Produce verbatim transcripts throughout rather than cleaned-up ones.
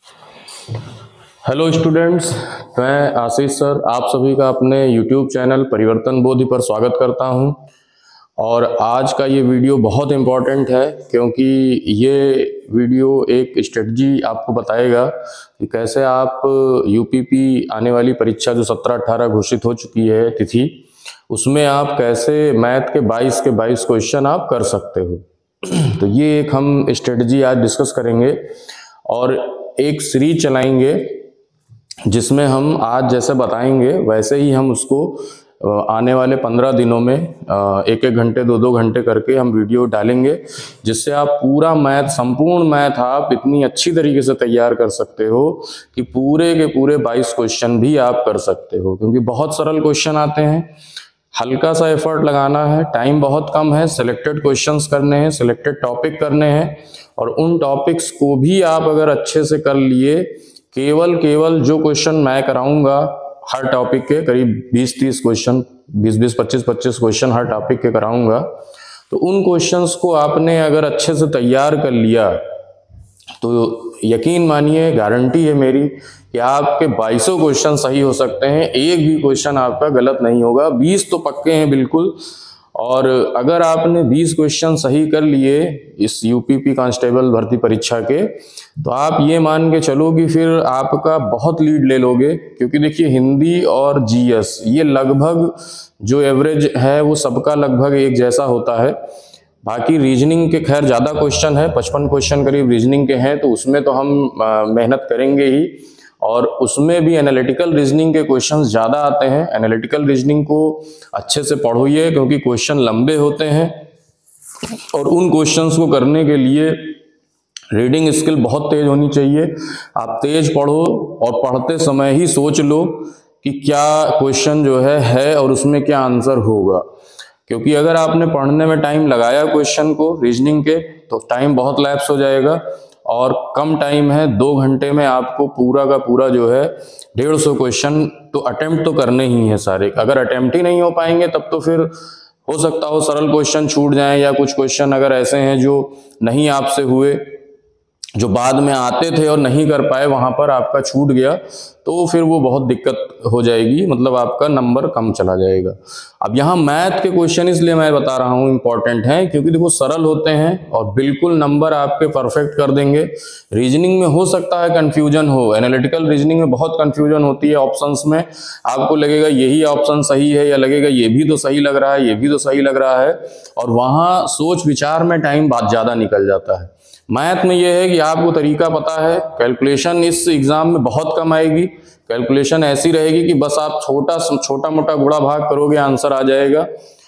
Hello students, मैं आशीष sir आप सभी का अपने यूट्यूब चैनल परिवर्तन बोधि पर स्वागत करता हूं। और आज का ये वीडियो बहुत इम्पॉर्टेंट है क्योंकि ये वीडियो एक स्ट्रेटजी आपको बताएगा कि कैसे आप यूपीपी आने वाली परीक्षा जो सत्रह अठारह घोषित हो चुकी है तिथि, उसमें आप कैसे मैथ के बाईस के बाईस क्वेश्चन आप कर सकते हो। तो ये एक हम स्ट्रेटजी आज डिस्कस करेंगे और एक सीरीज चलाएंगे जिसमें हम आज जैसे बताएंगे वैसे ही हम उसको आने वाले पंद्रह दिनों में एक एक घंटे दो दो घंटे करके हम वीडियो डालेंगे, जिससे आप पूरा मैथ संपूर्ण मैथ आप इतनी अच्छी तरीके से तैयार कर सकते हो कि पूरे के पूरे बाईस क्वेश्चन भी आप कर सकते हो। क्योंकि बहुत सरल क्वेश्चन आते हैं, हल्का सा एफर्ट लगाना है, टाइम बहुत कम है, सिलेक्टेड क्वेश्चंस करने हैं, सिलेक्टेड टॉपिक करने हैं और उन टॉपिक्स को भी आप अगर अच्छे से कर लिए, केवल केवल जो क्वेश्चन मैं कराऊंगा हर टॉपिक के करीब बीस तीस क्वेश्चन, बीस बीस पच्चीस पच्चीस क्वेश्चन हर टॉपिक के कराऊंगा, तो उन क्वेश्चंस को आपने अगर अच्छे से तैयार कर लिया तो यकीन मानिए, गारंटी है मेरी कि आपके बाईसों क्वेश्चन सही हो सकते हैं, एक भी क्वेश्चन आपका गलत नहीं होगा। बीस तो पक्के हैं बिल्कुल। और अगर आपने बीस क्वेश्चन सही कर लिए इस यूपीपी कांस्टेबल भर्ती परीक्षा के, तो आप ये मान के चलो कि फिर आपका बहुत लीड ले लोगे। क्योंकि देखिए, हिंदी और जीएस ये लगभग जो एवरेज है वो सबका लगभग एक जैसा होता है। बाकी रीजनिंग के खैर ज़्यादा क्वेश्चन है, पचपन क्वेश्चन करीब रीजनिंग के हैं, तो उसमें तो हम मेहनत करेंगे ही। और उसमें भी एनालिटिकल रीजनिंग के क्वेश्चंस ज़्यादा आते हैं। एनालिटिकल रीजनिंग को अच्छे से पढ़ोइए क्योंकि क्वेश्चन लंबे होते हैं और उन क्वेश्चंस को करने के लिए रीडिंग स्किल बहुत तेज होनी चाहिए। आप तेज पढ़ो और पढ़ते समय ही सोच लो कि क्या क्वेश्चन जो है है और उसमें क्या आंसर होगा। क्योंकि अगर आपने पढ़ने में टाइम लगाया क्वेश्चन को रीजनिंग के, तो टाइम बहुत लैप्स हो जाएगा और कम टाइम है, दो घंटे में आपको पूरा का पूरा जो है डेढ़ सौ क्वेश्चन तो अटेम्प्ट तो करने ही है सारे। अगर अटेम्प्ट ही नहीं हो पाएंगे तब तो फिर हो सकता हो सरल क्वेश्चन छूट जाएं, या कुछ क्वेश्चन अगर ऐसे हैं जो नहीं आपसे हुए, जो बाद में आते थे और नहीं कर पाए, वहां पर आपका छूट गया, तो फिर वो बहुत दिक्कत हो जाएगी, मतलब आपका नंबर कम चला जाएगा। अब यहाँ मैथ के क्वेश्चन इसलिए मैं बता रहा हूँ इंपॉर्टेंट हैं क्योंकि देखो सरल होते हैं और बिल्कुल नंबर आपके परफेक्ट कर देंगे। रीजनिंग में हो सकता है कंफ्यूजन हो, एनालिटिकल रीजनिंग में बहुत कंफ्यूजन होती है ऑप्शंस में। आपको लगेगा यही ऑप्शन सही है, या लगेगा ये भी तो सही लग रहा है, ये भी तो सही लग रहा है, और वहाँ सोच विचार में टाइम बहुत ज़्यादा निकल जाता है। मैथ में यह है कि आपको तरीका पता है, कैलकुलेशन इस एग्जाम में बहुत कम आएगी। कैलकुलेशन ऐसी रहेगी कि बस आप छोटा छोटा मोटा गुणा भाग करोगे, आंसर आ जाएगा।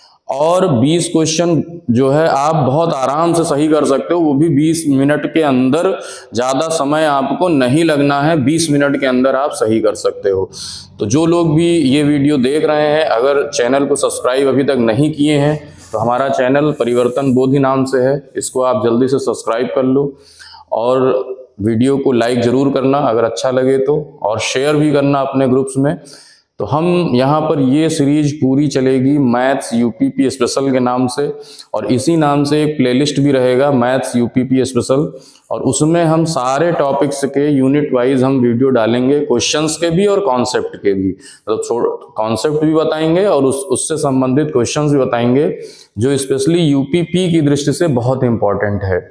और बीस क्वेश्चन जो है आप बहुत आराम से सही कर सकते हो, वो भी बीस मिनट के अंदर। ज़्यादा समय आपको नहीं लगना है, बीस मिनट के अंदर आप सही कर सकते हो। तो जो लोग भी ये वीडियो देख रहे हैं, अगर चैनल को सब्सक्राइब अभी तक नहीं किए हैं तो हमारा चैनल परिवर्तन बोधि नाम से है, इसको आप जल्दी से सब्सक्राइब कर लो और वीडियो को लाइक जरूर करना अगर अच्छा लगे तो, और शेयर भी करना अपने ग्रुप्स में। तो हम यहाँ पर ये सीरीज पूरी चलेगी मैथ्स यूपीपी स्पेशल के नाम से, और इसी नाम से एक प्लेलिस्ट भी रहेगा मैथ्स यूपीपी स्पेशल, और उसमें हम सारे टॉपिक्स के यूनिट वाइज हम वीडियो डालेंगे, क्वेश्चंस के भी और कॉन्सेप्ट के भी। मतलब कॉन्सेप्ट भी बताएंगे और उस उससे संबंधित क्वेश्चंस भी बताएंगे जो स्पेशली यूपीपी की दृष्टि से बहुत इंपॉर्टेंट है।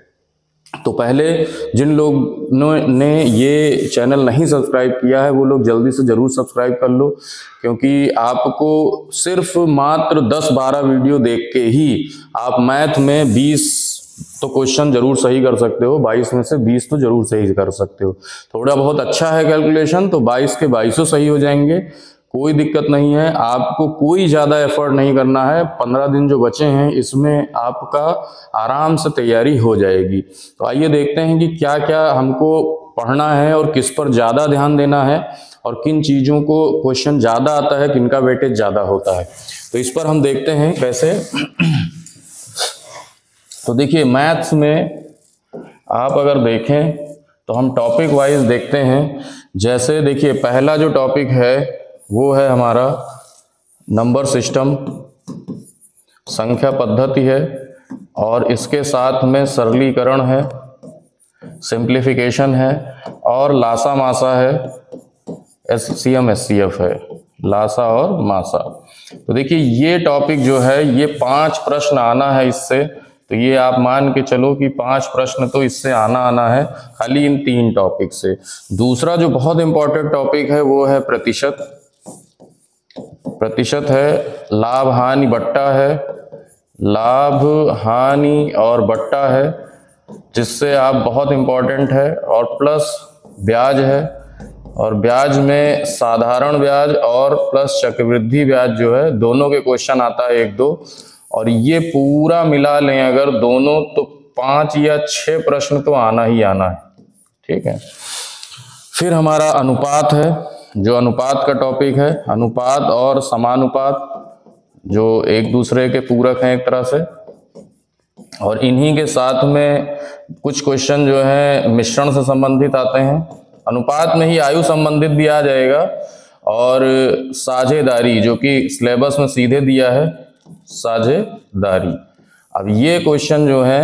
तो पहले जिन लोगों ने ये चैनल नहीं सब्सक्राइब किया है वो लोग जल्दी से जरूर सब्सक्राइब कर लो, क्योंकि आपको सिर्फ मात्र दस बारह वीडियो देख के ही आप मैथ में बीस तो क्वेश्चन जरूर सही कर सकते हो, बाईस में से बीस तो जरूर सही कर सकते हो। थोड़ा बहुत अच्छा है कैलकुलेशन तो बाईस के बाईसों सही हो जाएंगे, कोई दिक्कत नहीं है। आपको कोई ज़्यादा एफर्ट नहीं करना है, पंद्रह दिन जो बचे हैं इसमें आपका आराम से तैयारी हो जाएगी। तो आइए देखते हैं कि क्या क्या हमको पढ़ना है और किस पर ज़्यादा ध्यान देना है और किन चीज़ों को क्वेश्चन ज़्यादा आता है, किनका वेटेज ज़्यादा होता है। तो इस पर हम देखते हैं कैसे। तो देखिए, मैथ्स में आप अगर देखें तो हम टॉपिक वाइज देखते हैं। जैसे देखिए, पहला जो टॉपिक है वो है हमारा नंबर सिस्टम, संख्या पद्धति है, और इसके साथ में सरलीकरण है, सिंप्लीफिकेशन है, और लासा मासा है, S C M S C F है, लासा और मासा। तो देखिए ये टॉपिक जो है ये पांच प्रश्न आना है इससे, तो ये आप मान के चलो कि पांच प्रश्न तो इससे आना आना है खाली इन तीन टॉपिक से। दूसरा जो बहुत इंपॉर्टेंट टॉपिक है वो है प्रतिशत। प्रतिशत है, लाभ हानि बट्टा है, लाभ हानि और बट्टा है, जिससे आप बहुत इंपॉर्टेंट है, और प्लस ब्याज है, और ब्याज में साधारण ब्याज और प्लस चक्रवृद्धि ब्याज जो है दोनों के क्वेश्चन आता है एक दो, और ये पूरा मिला लें अगर दोनों तो पांच या छह प्रश्न तो आना ही आना है। ठीक है, फिर हमारा अनुपात है, जो अनुपात का टॉपिक है, अनुपात और समानुपात जो एक दूसरे के पूरक हैं एक तरह से, और इन्हीं के साथ में कुछ क्वेश्चन जो है मिश्रण से संबंधित आते हैं। अनुपात में ही आयु संबंधित भी आ जाएगा, और साझेदारी जो कि सिलेबस में सीधे दिया है, साझेदारी। अब ये क्वेश्चन जो है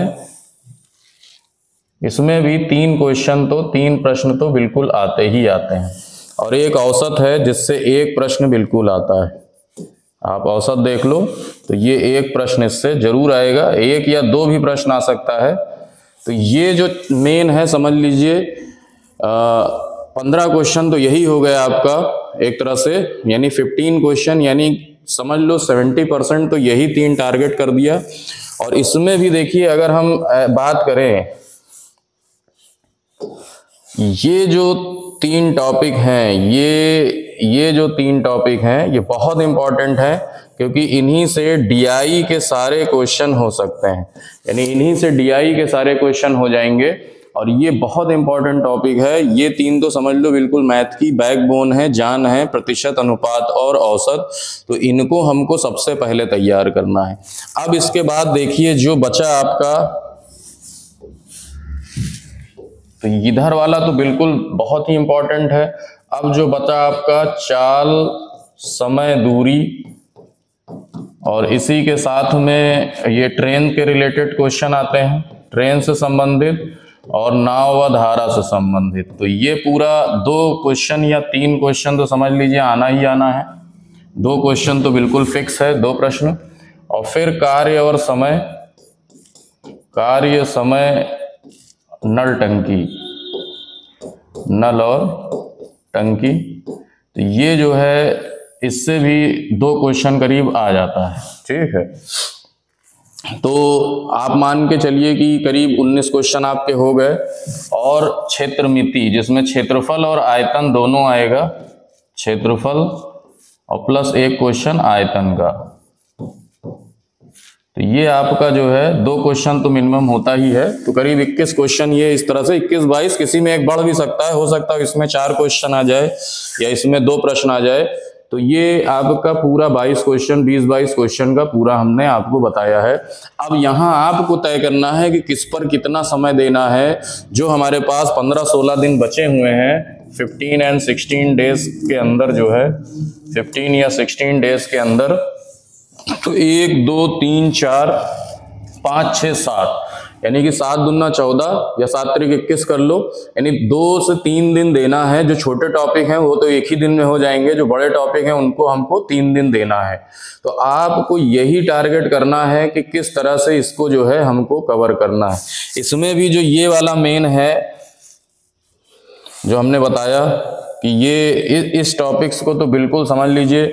इसमें भी तीन क्वेश्चन तो तीन प्रश्न तो बिल्कुल आते ही आते हैं, और एक औसत है जिससे एक प्रश्न बिल्कुल आता है। आप औसत देख लो तो ये एक प्रश्न इससे जरूर आएगा, एक या दो भी प्रश्न आ सकता है। तो ये जो मेन है समझ लीजिए पंद्रह क्वेश्चन तो यही हो गया आपका एक तरह से, यानी फिफ्टीन क्वेश्चन, यानी समझ लो सेवेंटी परसेंट तो यही तीन टारगेट कर दिया। और इसमें भी देखिए अगर हम बात करें, ये जो तीन टॉपिक हैं, ये ये जो तीन टॉपिक हैं ये बहुत इंपॉर्टेंट है, क्योंकि इन्हीं से डीआई के सारे क्वेश्चन हो सकते हैं, यानी इन्हीं से डीआई के सारे क्वेश्चन हो जाएंगे। और ये बहुत इंपॉर्टेंट टॉपिक है, ये तीन तो समझ लो बिल्कुल मैथ की बैकबोन है, जान है, प्रतिशत, अनुपात और औसत। तो इनको हमको सबसे पहले तैयार करना है। अब इसके बाद देखिए जो बचा आपका, तो इधर वाला तो बिल्कुल बहुत ही इंपॉर्टेंट है। अब जो बचा आपका चाल, समय, दूरी, और इसी के साथ में ये ट्रेन के रिलेटेड क्वेश्चन आते हैं, ट्रेन से संबंधित और नाव व धारा से संबंधित। तो ये पूरा दो क्वेश्चन या तीन क्वेश्चन तो समझ लीजिए आना ही आना है, दो क्वेश्चन तो बिल्कुल फिक्स है, दो प्रश्न। और फिर कार्य और समय, कार्य, समय, नल टंकी, नल और टंकी, तो ये जो है इससे भी दो क्वेश्चन करीब आ जाता है। ठीक है, तो आप मान के चलिए कि करीब उन्नीस क्वेश्चन आपके हो गए। और क्षेत्रमिति, जिसमें क्षेत्रफल और आयतन दोनों आएगा, क्षेत्रफल और प्लस एक क्वेश्चन आयतन का। तो ये आपका जो है दो क्वेश्चन तो मिनिमम होता ही है, तो करीब इक्कीस क्वेश्चन ये इस तरह से इक्कीस बाईस, किसी में एक बढ़ भी सकता है, हो सकता है इसमें चार क्वेश्चन आ जाए या इसमें दो प्रश्न आ जाए। तो ये आपका पूरा बाईस क्वेश्चन, बीस बाईस क्वेश्चन का पूरा हमने आपको बताया है। अब यहाँ आपको तय करना है कि किस पर कितना समय देना है। जो हमारे पास पंद्रह सोलह दिन बचे हुए हैं, फिफ्टीन एंड सिक्सटीन डेज के अंदर जो है, फिफ्टीन या सिक्सटीन डेज के अंदर, तो एक दो तीन चार पाँच छः सात, यानी कि सात दुना चौदह या सात तरीक इक्कीस कर लो, यानी दो से तीन दिन देना है। जो छोटे टॉपिक हैं वो तो एक ही दिन में हो जाएंगे, जो बड़े टॉपिक हैं उनको हमको तीन दिन देना है। तो आपको यही टारगेट करना है कि किस तरह से इसको जो है हमको कवर करना है। इसमें भी जो ये वाला मेन है जो हमने बताया कि ये इस टॉपिक्स को तो बिल्कुल समझ लीजिए,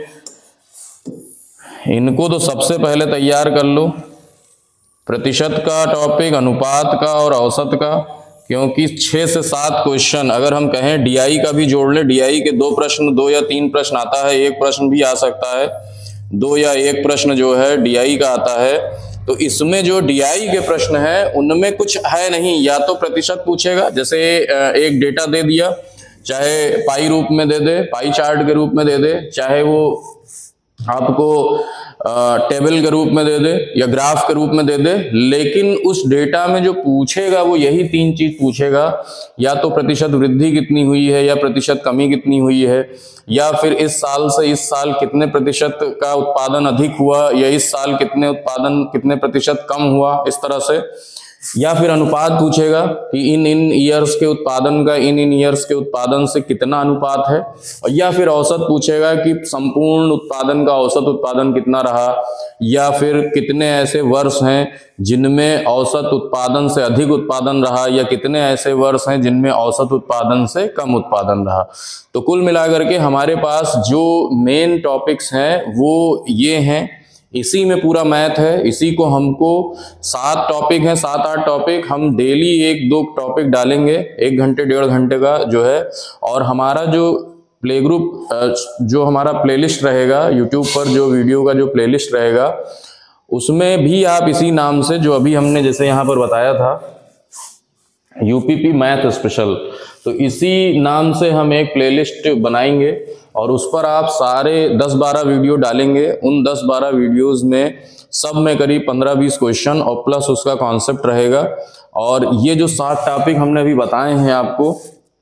इनको तो सबसे पहले तैयार कर लो, प्रतिशत का टॉपिक, अनुपात का और औसत का, क्योंकि छह से सात क्वेश्चन अगर हम कहें डीआई का भी जोड़ ले, डीआई के दो प्रश्न, दो या तीन प्रश्न आता है, एक प्रश्न भी आ सकता है, दो या एक प्रश्न जो है डीआई का आता है। तो इसमें जो डीआई के प्रश्न है उनमें कुछ है नहीं, या तो प्रतिशत पूछेगा, जैसे एक डेटा दे दिया, चाहे पाई रूप में दे दे, पाई चार्ट के रूप में दे दे, चाहे वो आपको टेबल के रूप में दे दे या ग्राफ के रूप में दे दे, लेकिन उस डेटा में जो पूछेगा वो यही तीन चीज पूछेगा, या तो प्रतिशत वृद्धि कितनी हुई है, या प्रतिशत कमी कितनी हुई है, या फिर इस साल से इस साल कितने प्रतिशत का उत्पादन अधिक हुआ, या इस साल कितने उत्पादन कितने प्रतिशत कम हुआ, इस तरह से। या फिर अनुपात पूछेगा कि इन इन ईयर्स के उत्पादन का इन इन ईयर्स के उत्पादन से कितना अनुपात है, और या फिर औसत पूछेगा कि संपूर्ण उत्पादन का औसत उत्पादन कितना रहा, या फिर कितने ऐसे वर्ष हैं जिनमें औसत उत्पादन से अधिक उत्पादन रहा, या कितने ऐसे वर्ष हैं जिनमें औसत उत्पादन से कम उत्पादन रहा। तो कुल मिलाकर के हमारे पास जो मेन टॉपिक्स हैं वो ये हैं, इसी में पूरा मैथ है। इसी को हमको सात टॉपिक हैं, सात आठ टॉपिक, हम डेली एक दो टॉपिक डालेंगे, एक घंटे डेढ़ घंटे का जो है। और हमारा जो प्ले ग्रुप, जो हमारा प्लेलिस्ट रहेगा यूट्यूब पर, जो वीडियो का जो प्लेलिस्ट रहेगा, उसमें भी आप इसी नाम से, जो अभी हमने जैसे यहाँ पर बताया था यूपीपी मैथ स्पेशल, तो इसी नाम से हम एक प्लेलिस्ट बनाएंगे और उस पर आप सारे दस बारह वीडियो डालेंगे। उन दस बारह वीडियोस में सब में करीब पंद्रह बीस क्वेश्चन और प्लस उसका कॉन्सेप्ट रहेगा। और ये जो सात टॉपिक हमने अभी बताए हैं आपको,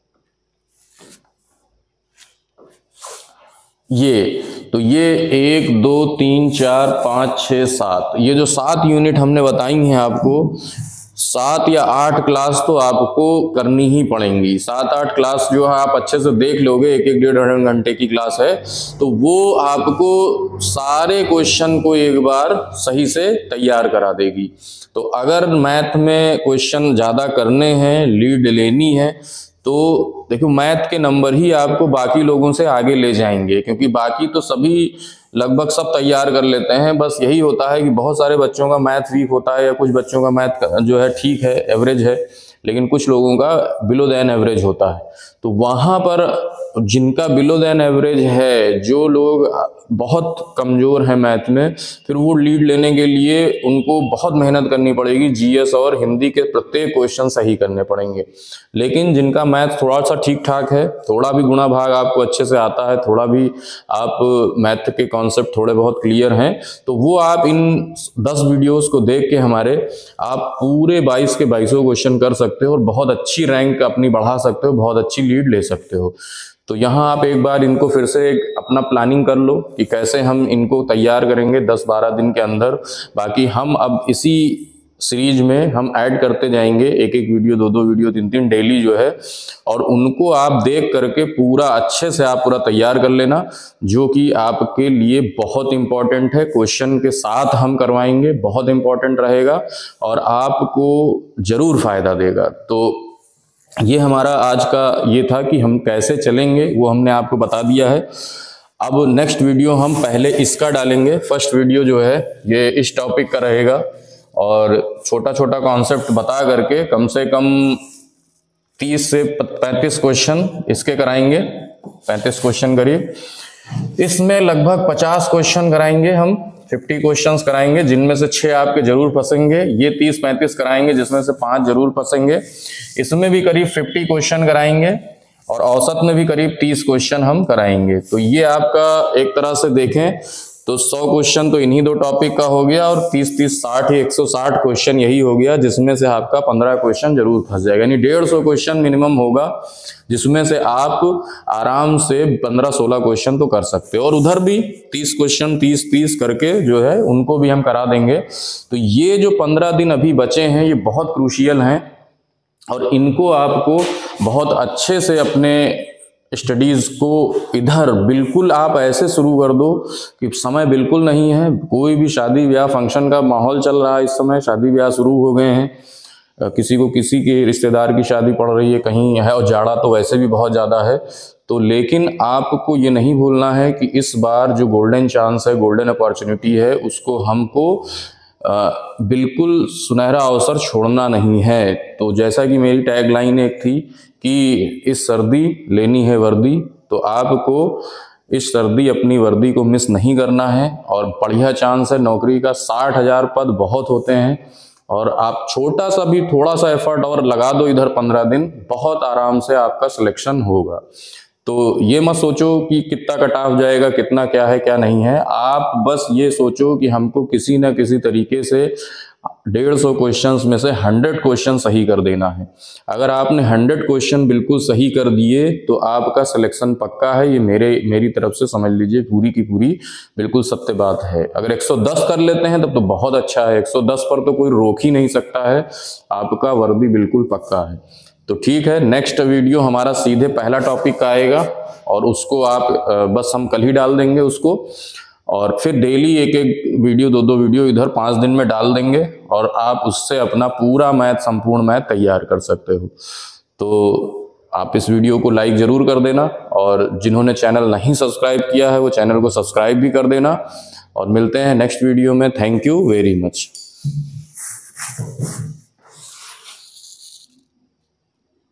ये तो ये एक दो तीन चार पाँच छः सात, ये जो सात यूनिट हमने बताई हैं आपको, सात या आठ क्लास तो आपको करनी ही पड़ेंगी। सात आठ क्लास जो है आप अच्छे से देख लोगे, एक एक डेढ़ डेढ़ घंटे की क्लास है, तो वो आपको सारे क्वेश्चन को एक बार सही से तैयार करा देगी। तो अगर मैथ में क्वेश्चन ज़्यादा करने हैं, लीड लेनी है, तो देखो मैथ के नंबर ही आपको बाकी लोगों से आगे ले जाएंगे, क्योंकि बाकी तो सभी लगभग सब तैयार कर लेते हैं। बस यही होता है कि बहुत सारे बच्चों का मैथ वीक होता है, या कुछ बच्चों का मैथ जो है ठीक है, एवरेज है, लेकिन कुछ लोगों का बिलो दैन एवरेज होता है। तो वहाँ पर जिनका बिलो दैन एवरेज है, जो लोग बहुत कमज़ोर हैं मैथ में, फिर वो लीड लेने के लिए उनको बहुत मेहनत करनी पड़ेगी। जीएस और हिंदी के प्रत्येक क्वेश्चन सही करने पड़ेंगे। लेकिन जिनका मैथ थोड़ा सा ठीक ठाक है, थोड़ा भी गुणा भाग आपको अच्छे से आता है, थोड़ा भी आप मैथ के कॉन्सेप्ट थोड़े बहुत क्लियर हैं, तो वो आप इन दस वीडियोस को देख के हमारे, आप पूरे बाईस के बाईसों क्वेश्चन कर सकते हो और बहुत अच्छी रैंक अपनी बढ़ा सकते हो, बहुत अच्छी लीड ले सकते हो। तो यहाँ आप एक बार इनको फिर से एक अपना प्लानिंग कर लो कि कैसे हम इनको तैयार करेंगे दस बारह दिन के अंदर। बाकी हम अब इसी सीरीज में हम ऐड करते जाएंगे, एक एक वीडियो, दो दो वीडियो, तीन तीन डेली जो है, और उनको आप देख करके पूरा अच्छे से आप पूरा तैयार कर लेना, जो कि आपके लिए बहुत इंपॉर्टेंट है। क्वेश्चन के साथ हम करवाएंगे, बहुत इंपॉर्टेंट रहेगा और आपको जरूर फायदा देगा। तो ये हमारा आज का ये था कि हम कैसे चलेंगे, वो हमने आपको बता दिया है। अब नेक्स्ट वीडियो हम पहले इसका डालेंगे। फर्स्ट वीडियो जो है ये इस टॉपिक का रहेगा, और छोटा छोटा कॉन्सेप्ट बता करके कम से कम तीस से पैंतीस क्वेश्चन इसके कराएंगे, पैंतीस क्वेश्चन करिए। इसमें लगभग पचास क्वेश्चन कराएंगे हम, पचास क्वेश्चंस कराएंगे, जिनमें से छह आपके जरूर फंसेंगे। ये तीस पैंतीस कराएंगे, जिसमें से पांच जरूर फंसेंगे। इसमें भी करीब पचास क्वेश्चन कराएंगे और औसत में भी करीब तीस क्वेश्चन हम कराएंगे। तो ये आपका एक तरह से देखें तो सौ क्वेश्चन तो इन्हीं दो टॉपिक का हो गया, और तीस तीस साठ एक सौ साठ क्वेश्चन यही हो गया, जिसमें से आपका पंद्रह क्वेश्चन जरूर फंस जाएगा। यानी डेढ़ सौ क्वेश्चन मिनिमम होगा, जिसमें से आप आराम से पंद्रह सोलह क्वेश्चन तो कर सकते हो। और उधर भी तीस क्वेश्चन तीस तीस करके जो है उनको भी हम करा देंगे। तो ये जो पंद्रह दिन अभी बचे हैं ये बहुत क्रूशियल हैं, और इनको आपको बहुत अच्छे से अपने स्टडीज को इधर बिल्कुल आप ऐसे शुरू कर दो कि समय बिल्कुल नहीं है। कोई भी शादी ब्याह फंक्शन का माहौल चल रहा है इस समय, शादी ब्याह शुरू हो गए हैं, किसी को किसी के रिश्तेदार की शादी पड़ रही है कहीं है, और जाड़ा तो वैसे भी बहुत ज़्यादा है। तो लेकिन आपको ये नहीं भूलना है कि इस बार जो गोल्डन चांस है, गोल्डन अपॉर्चुनिटी है, उसको हमको आ, बिल्कुल सुनहरा अवसर छोड़ना नहीं है। तो जैसा कि मेरी टैगलाइन एक थी कि इस सर्दी लेनी है वर्दी, तो आपको इस सर्दी अपनी वर्दी को मिस नहीं करना है। और बढ़िया चांस है नौकरी का, साठ हजार पद बहुत होते हैं, और आप छोटा सा भी थोड़ा सा एफर्ट और लगा दो इधर पंद्रह दिन, बहुत आराम से आपका सिलेक्शन होगा। तो ये मत सोचो कि कितना कट ऑफ जाएगा, कितना क्या है क्या नहीं है। आप बस ये सोचो कि हमको किसी न किसी तरीके से डेढ़ सौ क्वेश्चंस में से हंड्रेड क्वेश्चन सही कर देना है। अगर आपने हंड्रेड क्वेश्चन बिल्कुल सही कर दिए तो आपका सिलेक्शन पक्का है। ये मेरे मेरी तरफ से समझ लीजिए पूरी की पूरी बिल्कुल सत्य बात है। अगर एक सौ दस कर लेते हैं तब तो बहुत अच्छा है, एक सौ दस पर तो कोई रोक ही नहीं सकता है, आपका वर्दी बिल्कुल पक्का है। तो ठीक है, नेक्स्ट वीडियो हमारा सीधे पहला टॉपिक का आएगा और उसको आप बस हम कल ही डाल देंगे उसको, और फिर डेली एक एक वीडियो दो दो वीडियो इधर पाँच दिन में डाल देंगे और आप उससे अपना पूरा मैथ, संपूर्ण मैथ तैयार कर सकते हो। तो आप इस वीडियो को लाइक जरूर कर देना और जिन्होंने चैनल नहीं सब्सक्राइब किया है वो चैनल को सब्सक्राइब भी कर देना, और मिलते हैं नेक्स्ट वीडियो में। Thank you very much.